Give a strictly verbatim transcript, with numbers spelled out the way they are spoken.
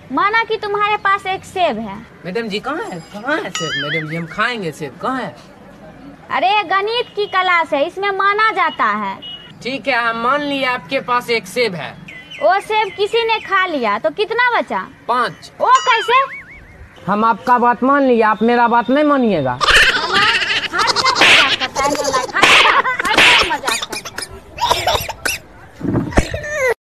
माना कि तुम्हारे पास एक सेब है। मैडम जी कहाँ है, कहाँ है सेब? मैडम जी हम खाएंगे सेब, कहाँ है? अरे गणित की क्लास है, इसमें माना जाता है। ठीक है, हम मान लिए आपके पास एक सेब है। वो सेब किसी ने खा लिया तो कितना बचा? पाँच। वो कैसे? हम आपका बात मान लिए, आप मेरा बात नहीं मानिएगा। हर